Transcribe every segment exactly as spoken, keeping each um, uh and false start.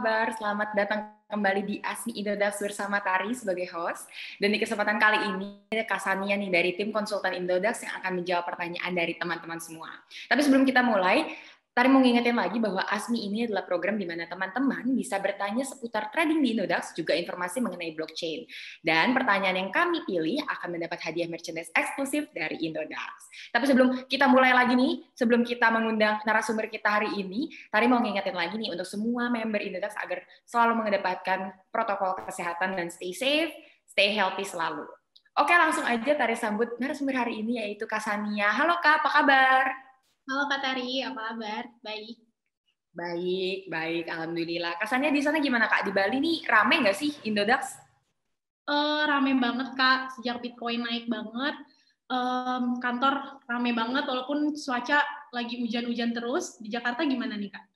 kabar? Selamat datang kembali di Asmi Indodax bersama Tari sebagai host. Dan di kesempatan kali ini, Kak Sania nih dari tim konsultan Indodax yang akan menjawab pertanyaan dari teman-teman semua. Tapi sebelum kita mulai, Tari mau ngingetin lagi bahwa Asmi ini adalah program di mana teman-teman bisa bertanya seputar trading di Indodax, juga informasi mengenai blockchain. Dan pertanyaan yang kami pilih akan mendapat hadiah merchandise eksklusif dari Indodax. Tapi sebelum kita mulai lagi nih, sebelum kita mengundang narasumber kita hari ini, Tari mau ngingetin lagi nih untuk semua member Indodax agar selalu mengedepankan protokol kesehatan dan stay safe, stay healthy selalu. Oke, langsung aja Tari sambut narasumber hari ini yaitu Kak Sania. Halo Kak, apa kabar? Halo Kak Tari, apa kabar? Baik. Baik, baik. Alhamdulillah. Kak Sania di sana gimana Kak? Di Bali nih rame nggak sih Indodax? Uh, rame banget Kak, sejak Bitcoin naik banget. Um, kantor rame banget, walaupun cuaca lagi hujan-hujan terus. Di Jakarta gimana nih Kak?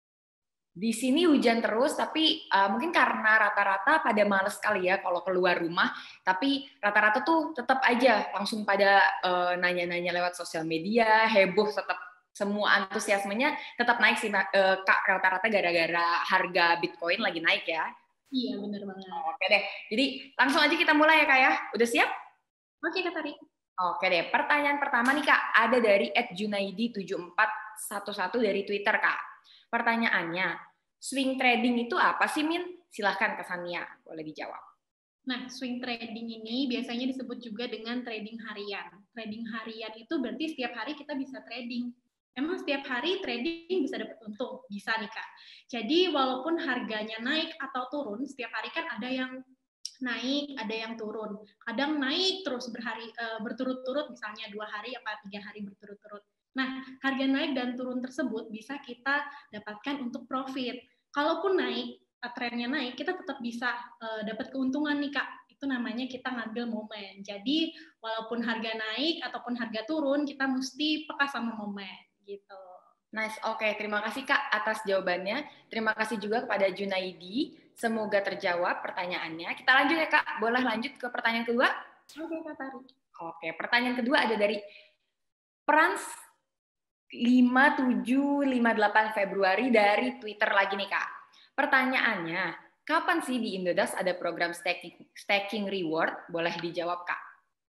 Di sini hujan terus, tapi uh, mungkin karena rata-rata pada males kali ya kalau keluar rumah. Tapi rata-rata tuh tetap aja langsung pada uh, nanya-nanya lewat sosial media, heboh tetap semua antusiasmenya tetap naik sih uh, Kak, rata-rata gara-gara harga Bitcoin lagi naik ya. Iya, benar banget. Oke deh, jadi langsung aja kita mulai ya Kak ya. Udah siap? Oke Kak Tari. Oke deh, pertanyaan pertama nih Kak, ada dari et junaidi tujuh empat satu satu dari Twitter Kak. Pertanyaannya, swing trading itu apa sih Min? Silahkan Kak Sania, boleh dijawab. Nah, swing trading ini biasanya disebut juga dengan trading harian. Trading harian itu berarti setiap hari kita bisa trading. Emang setiap hari trading bisa dapat untung? Bisa nih Kak. Jadi walaupun harganya naik atau turun, setiap hari kan ada yang naik, ada yang turun. Kadang naik terus berhari uh, berturut-turut, misalnya dua hari atau tiga hari berturut-turut. Nah, harga naik dan turun tersebut bisa kita dapatkan untuk profit. Kalaupun naik, trennya naik, kita tetap bisa uh, dapat keuntungan nih Kak. Itu namanya kita ngambil momen. Jadi, walaupun harga naik ataupun harga turun, kita mesti peka sama momen gitu. Nice, oke. Okay. Terima kasih Kak atas jawabannya. Terima kasih juga kepada Junaidi. Semoga terjawab pertanyaannya. Kita lanjut ya Kak. Boleh lanjut ke pertanyaan kedua? Oke Kak Tari. Oke, pertanyaan kedua ada dari Prans lima tujuh lima delapan Februari dari Twitter lagi nih Kak. Pertanyaannya, kapan sih di Indodax ada program staking, staking reward? Boleh dijawab Kak.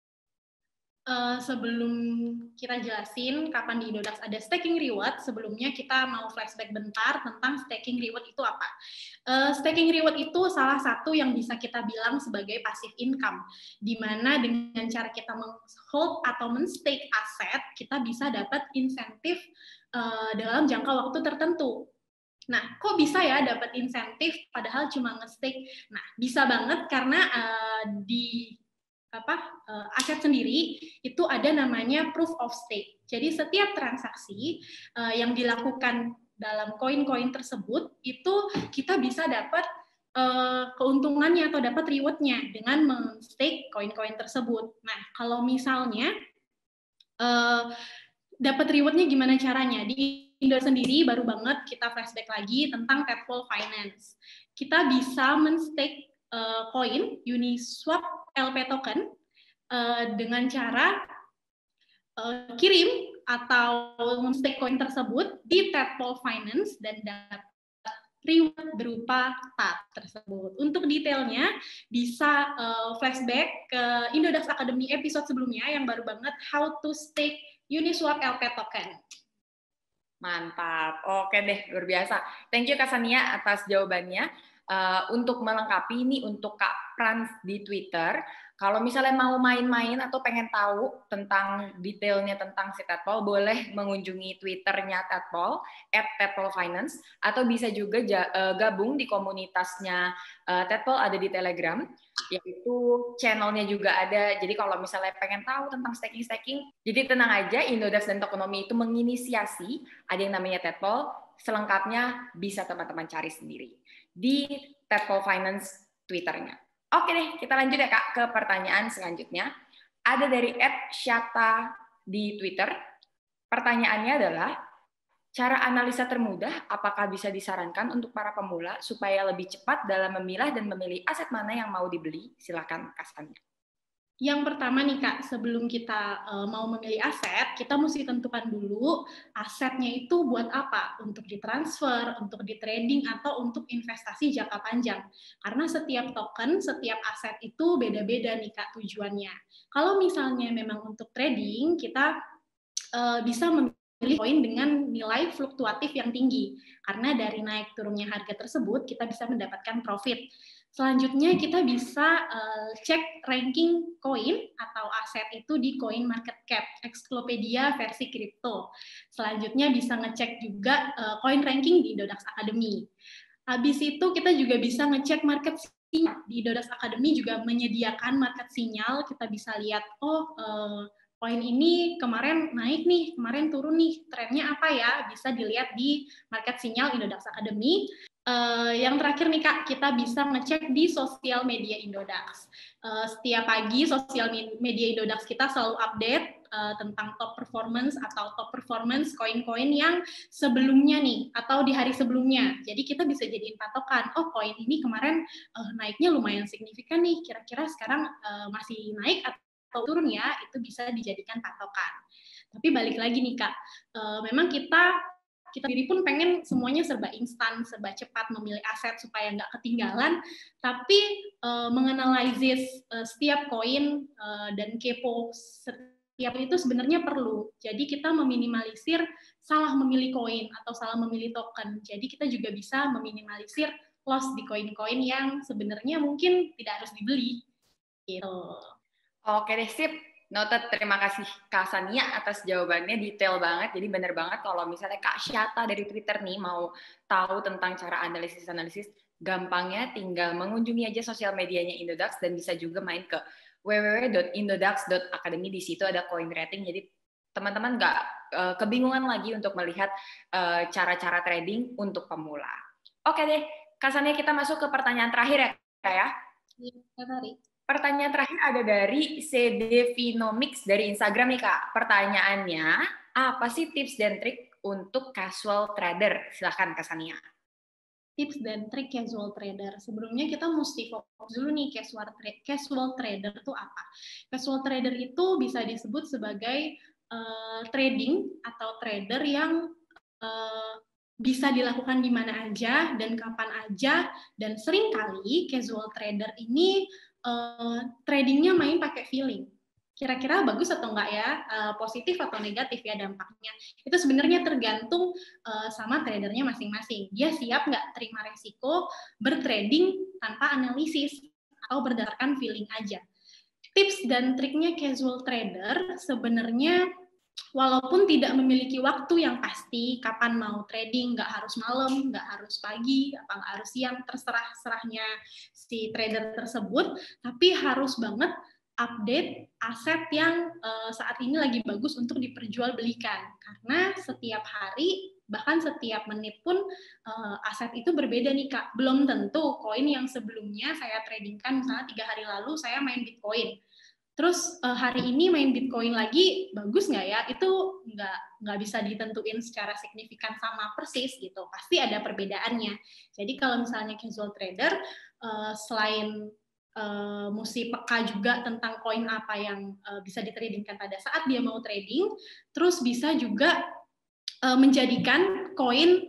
Uh, sebelum kita jelasin kapan di Indodax ada staking reward, sebelumnya kita mau flashback bentar tentang staking reward itu apa. Uh, staking reward itu salah satu yang bisa kita bilang sebagai passive income, di mana dengan cara kita meng-hold atau men-stake aset, kita bisa dapat insentif uh, dalam jangka waktu tertentu. Nah, kok bisa ya dapat insentif padahal cuma nge-stake? Nah, bisa banget karena uh, di apa uh, aset sendiri itu ada namanya proof of stake. Jadi setiap transaksi uh, yang dilakukan dalam koin-koin tersebut itu kita bisa dapat uh, keuntungannya atau dapat rewardnya dengan men-stake koin-koin tersebut. Nah, kalau misalnya uh, dapat rewardnya gimana caranya? Di Indo sendiri baru banget kita flashback lagi tentang Tetpol Finance. Kita bisa men-stake uh, koin Uniswap L P token uh, dengan cara uh, kirim atau men-stake koin tersebut di Tetpol Finance dan dapat reward berupa T A T tersebut. Untuk detailnya bisa uh, flashback ke Indodax Academy episode sebelumnya yang baru banget How to Stake Uniswap L P Token. Mantap. Oke deh, luar biasa. Thank you Kak Sania atas jawabannya. Uh, untuk melengkapi ini untuk Kak Prans di Twitter, kalau misalnya mau main-main atau pengen tahu tentang detailnya tentang si Tetpol, boleh mengunjungi Twitternya Tetpol, at Tetpol Finance, atau bisa juga uh, gabung di komunitasnya uh, Tetpol, ada di Telegram, yaitu channelnya juga ada. Jadi kalau misalnya pengen tahu tentang staking-staking, jadi tenang aja, Indodax dan Tokonomi itu menginisiasi, ada yang namanya Tetpol, selengkapnya bisa teman-teman cari sendiri di Tetpol Finance Twitternya. Oke deh, kita lanjut ya Kak ke pertanyaan selanjutnya. Ada dari et syata di Twitter. Pertanyaannya adalah, cara analisa termudah apakah bisa disarankan untuk para pemula supaya lebih cepat dalam memilah dan memilih aset mana yang mau dibeli? Silakan Kak Sania. Yang pertama nih Kak, sebelum kita uh, mau memilih aset, kita mesti tentukan dulu asetnya itu buat apa? Untuk ditransfer, untuk di trading, atau untuk investasi jangka panjang. Karena setiap token, setiap aset itu beda-beda nih Kak tujuannya. Kalau misalnya memang untuk trading, kita uh, bisa memilih koin dengan nilai fluktuatif yang tinggi. Karena dari naik turunnya harga tersebut, kita bisa mendapatkan profit. Selanjutnya kita bisa uh, cek ranking koin atau aset itu di Coin Market Cap, Exklopedia versi kripto. Selanjutnya bisa ngecek juga uh, coin ranking di Indodax Academy. Habis itu kita juga bisa ngecek market sinyal. Di Indodax Academy juga menyediakan market sinyal, kita bisa lihat, oh uh, koin ini kemarin naik nih, kemarin turun nih, trennya apa ya? Bisa dilihat di market sinyal Indodax Academy. Uh, yang terakhir nih Kak, kita bisa ngecek di sosial media Indodax. Uh, setiap pagi sosial media Indodax kita selalu update uh, tentang top performance atau top performance koin-koin yang sebelumnya nih, atau di hari sebelumnya. Jadi kita bisa jadiin patokan, oh koin ini kemarin uh, naiknya lumayan signifikan nih, kira-kira sekarang uh, masih naik atau turun ya, itu bisa dijadikan patokan. Tapi balik lagi nih Kak, uh, memang kita kita sendiri pun pengen semuanya serba instan, serba cepat memilih aset supaya nggak ketinggalan, tapi uh, menganalisis uh, setiap koin uh, dan kepo setiap itu sebenarnya perlu. Jadi kita meminimalisir salah memilih koin atau salah memilih token. Jadi kita juga bisa meminimalisir loss di koin-koin yang sebenarnya mungkin tidak harus dibeli. Gitu. Oke deh, sip. Noted, terima kasih Kak Sania atas jawabannya, detail banget. Jadi benar banget kalau misalnya Kak Syata dari Twitter nih mau tahu tentang cara analisis-analisis, gampangnya tinggal mengunjungi aja sosial medianya Indodax dan bisa juga main ke w w w dot indodax dot academy. Di situ ada coin rating, jadi teman-teman nggak uh, kebingungan lagi untuk melihat uh, cara-cara trading untuk pemula. Oke deh, Kak Sania, kita masuk ke pertanyaan terakhir ya Kak ya? Iya, Tari. Pertanyaan terakhir ada dari C D Vinomix dari Instagram nih Kak. Pertanyaannya, apa sih tips dan trik untuk casual trader? Silahkan Kak Sania. Tips dan trik casual trader. Sebelumnya kita mesti fokus dulu nih casual, tra casual trader itu apa? Casual trader itu bisa disebut sebagai uh, trading atau trader yang uh, bisa dilakukan di mana aja dan kapan aja, dan seringkali casual trader ini uh, tradingnya main pakai feeling. Kira-kira bagus atau enggak ya, uh, positif atau negatif ya dampaknya. Itu sebenarnya tergantung uh, sama tradernya masing-masing. Dia siap nggak terima resiko bertrading tanpa analisis atau berdasarkan feeling aja. Tips dan triknya casual trader sebenarnya walaupun tidak memiliki waktu yang pasti, kapan mau trading, nggak harus malam, nggak harus pagi, apa nggak harus siang, terserah-serahnya si trader tersebut, tapi harus banget update aset yang uh, saat ini lagi bagus untuk diperjualbelikan. Karena setiap hari, bahkan setiap menit pun uh, aset itu berbeda nih Kak. Belum tentu koin yang sebelumnya saya tradingkan, misalnya tiga hari lalu saya main Bitcoin. Terus uh, hari ini main Bitcoin lagi, bagus nggak ya? Itu nggak nggak bisa ditentuin secara signifikan sama persis gitu. Pasti ada perbedaannya. Jadi kalau misalnya casual trader, uh, selain uh, mesti peka juga tentang koin apa yang uh, bisa ditradingkan pada saat dia mau trading, terus bisa juga uh, menjadikan koin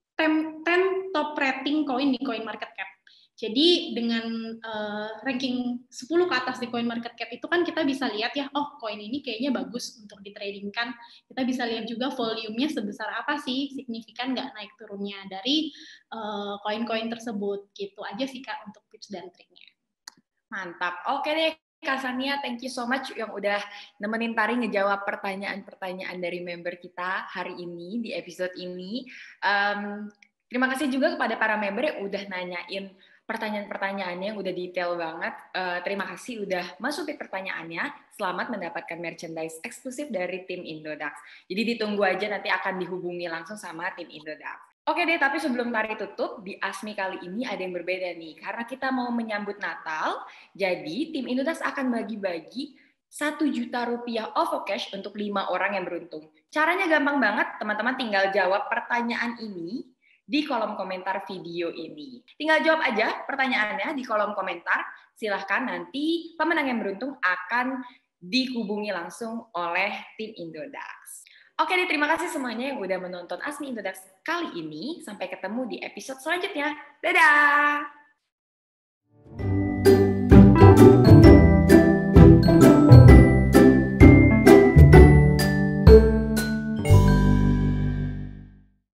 ten top rating koin di Coin Market Cap. Jadi dengan uh, ranking sepuluh ke atas di Coin Market Cap itu kan kita bisa lihat ya, oh koin ini kayaknya bagus untuk ditradingkan. Kita bisa lihat juga volumenya sebesar apa sih, signifikan nggak naik turunnya dari koin-koin uh, tersebut. Gitu aja sih Kak untuk tips dan triknya. Mantap. Oke deh Kak Sania, thank you so much yang udah nemenin Tari ngejawab pertanyaan-pertanyaan dari member kita hari ini di episode ini. Um, terima kasih juga kepada para member yang udah nanyain pertanyaan-pertanyaannya yang udah detail banget. Uh, terima kasih udah masukin pertanyaannya. Selamat mendapatkan merchandise eksklusif dari tim Indodax. Jadi ditunggu aja, nanti akan dihubungi langsung sama tim Indodax. Oke deh, tapi sebelum Tari tutup, di Asmi kali ini ada yang berbeda nih. Karena kita mau menyambut Natal, jadi tim Indodax akan bagi-bagi satu juta rupiah OVO Cash untuk lima orang yang beruntung. Caranya gampang banget, teman-teman tinggal jawab pertanyaan ini di kolom komentar video ini. Tinggal jawab aja pertanyaannya di kolom komentar. Silahkan nanti pemenang yang beruntung akan dihubungi langsung oleh tim Indodax. Oke deh, terima kasih semuanya yang udah menonton Ask Me Indodax kali ini. Sampai ketemu di episode selanjutnya. Dadah!